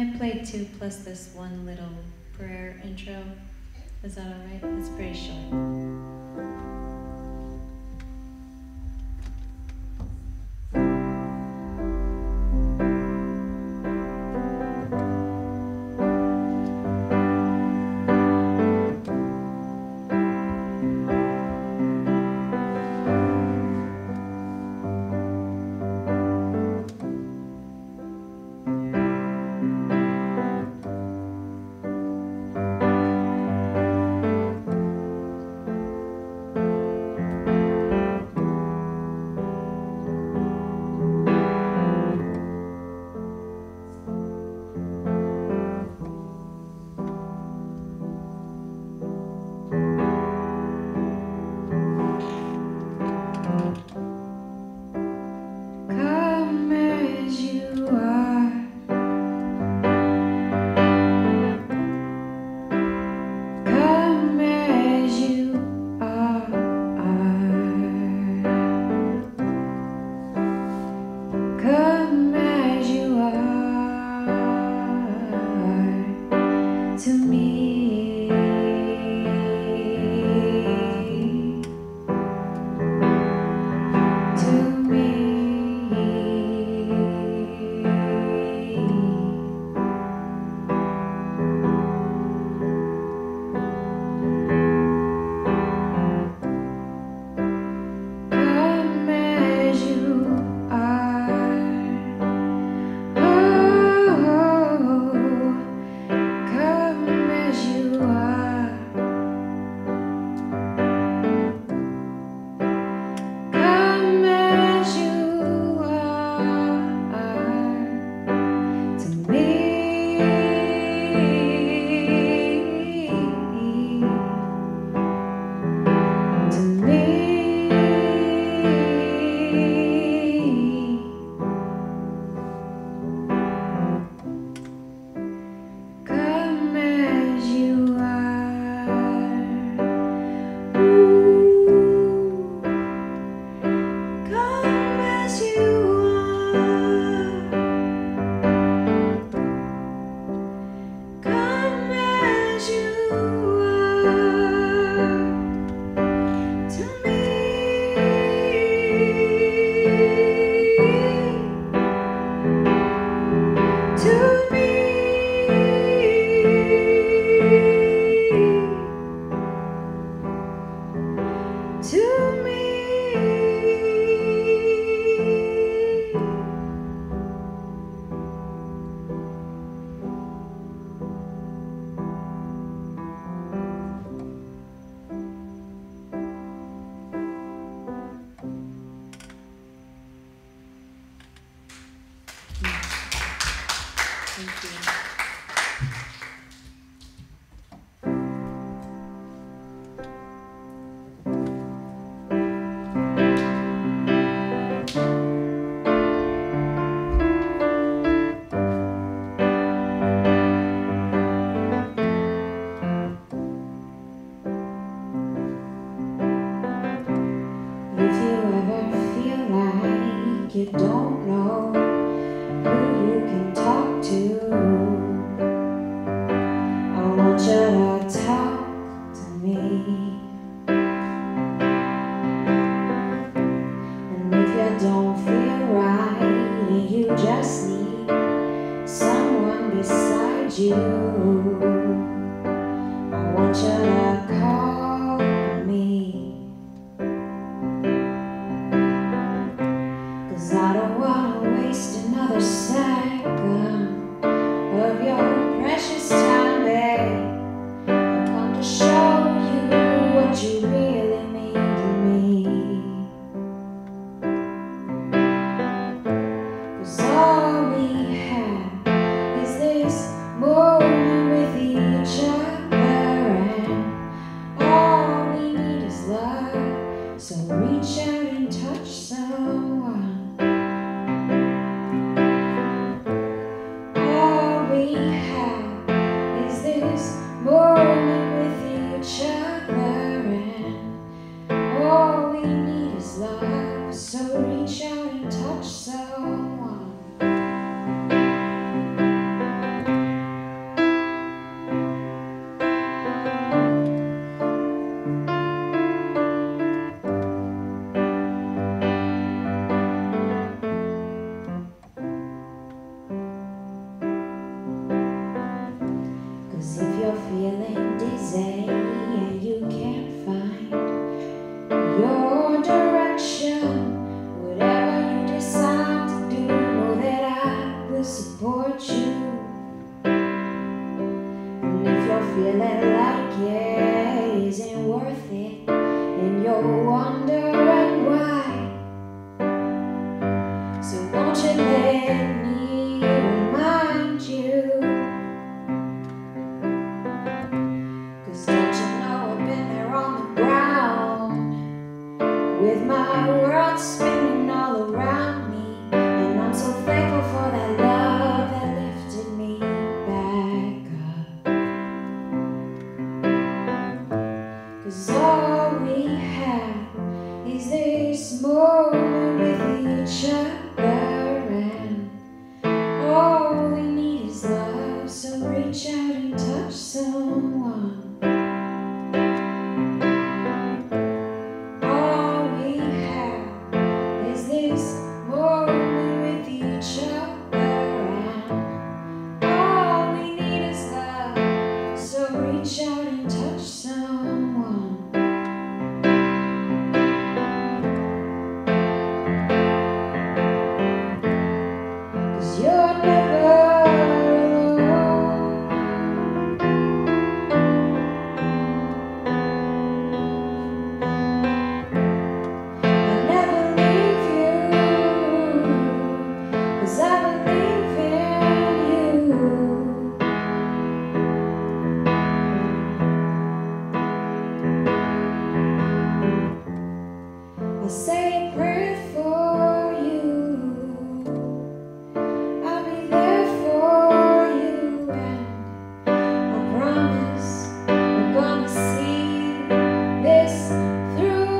I play two plus this one little prayer intro? Is that alright? It's pretty short. support you. And if you're feeling like it isn't worth it, and you're wondering why, so won't you let me remind you? 'Cause don't you know I've been there on the ground, with my world spinning all around me, and I'm so thankful for that love that lifted me back up. 'Cause all we have is this moment with each other, and all we need is love, so reach out and touch someone. All we have is this moment with each other, and all we need is love, so reach out and touch someone. 'Cause you're never alone. I'll never leave you, 'cause I believe in you. I say a prayer for you. I'll be there for you, and I promise we're gonna see this through,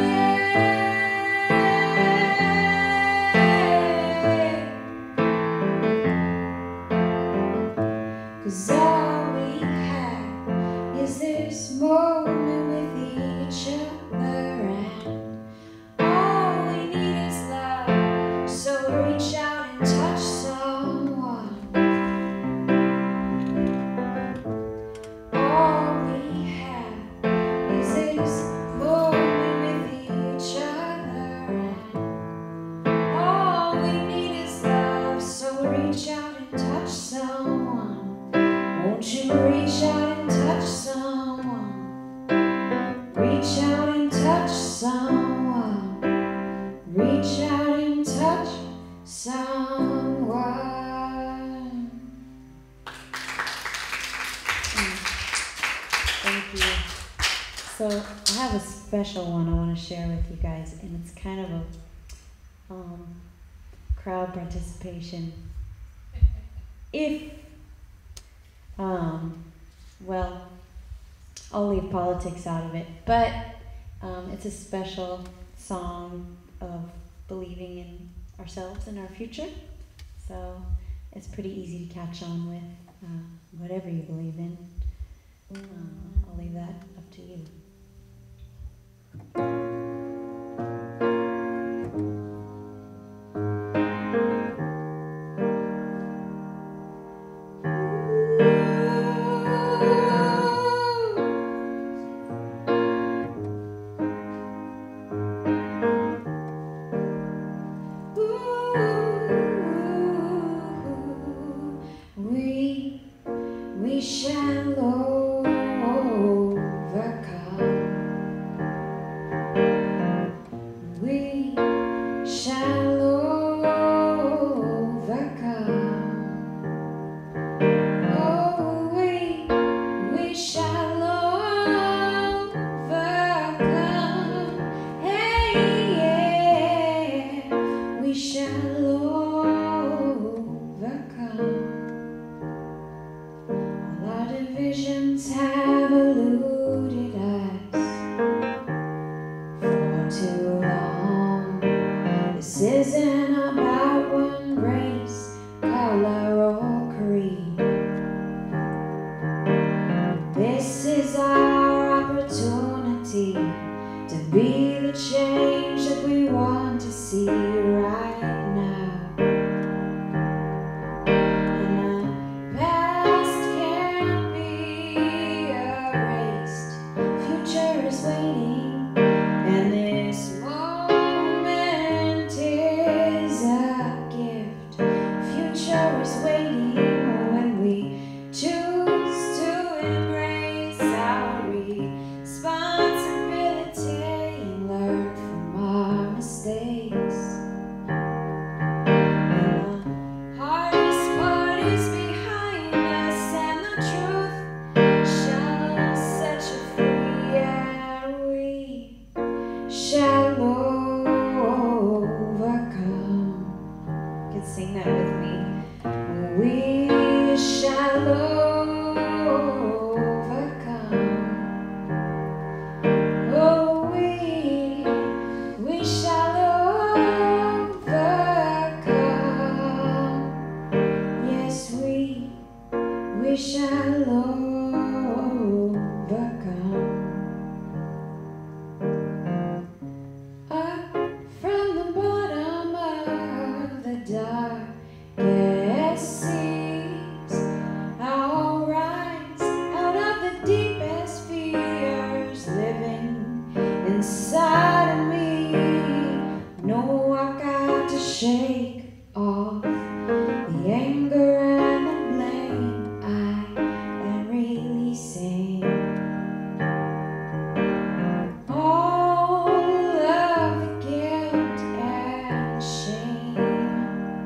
yeah. 'Cause all we have is this moment with each other, and all we need is love, so reach out and touch someone. All we have is this moment with each other, and all we need is love, so reach out and touch someone. Won't you reach out and touch someone? Reach out and touch someone. Reach out and touch someone. Thank you. So I have a special one I want to share with you guys, and it's kind of a crowd participation. If, well, I'll leave politics out of it, but it's a special song of believing in ourselves and our future. So it's pretty easy to catch on with whatever you believe in. I'll leave that up to you. We shall overcome. waiting when we choose to embrace our responsibility and learn from our mistakes. And the hardest part is behind us, and the truth shall set you free, and we shall overcome. You can sing that with me. We shall overcome. Oh, we shall overcome. Yes, we shall overcome. Up from the bottom of the darkest seas, I'll rise out of the deepest fears living inside of me. No, I've got to shake off the anger and the blame I am releasing. All of the guilt and shame.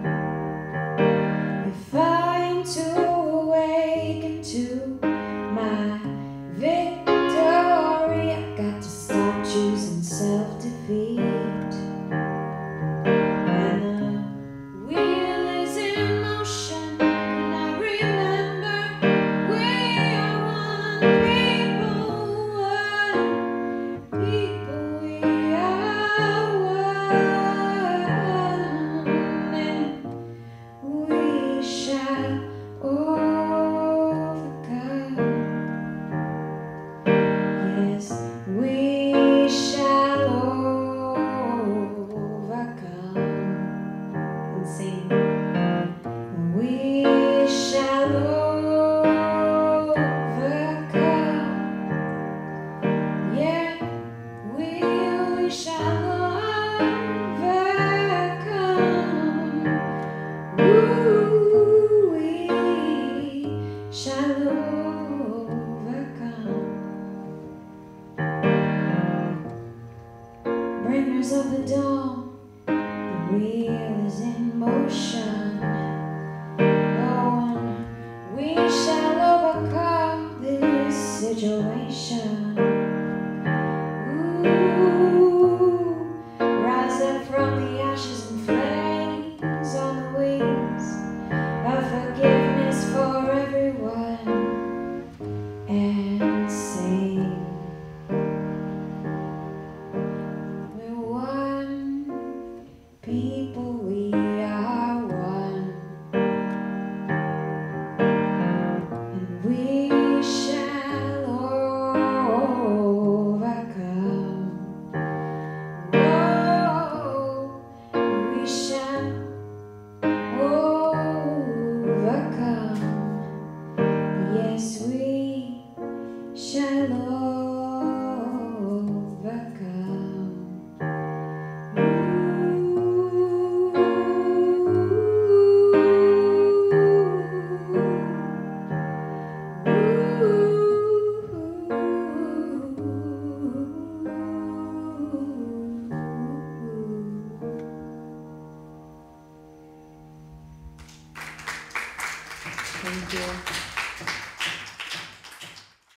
If I'm to awaken to my victory, I've got to stop choosing self-defeat. And the wheel is in motion, and I remember we are one people, we are one, and we shall overcome. Yes, we shall overcome. And sing. We shall overcome. Yeah, we shall overcome. Ooh, we shall overcome. Bringers of the dawn, the wheel is in motion. Oh, and we shall overcome this situation.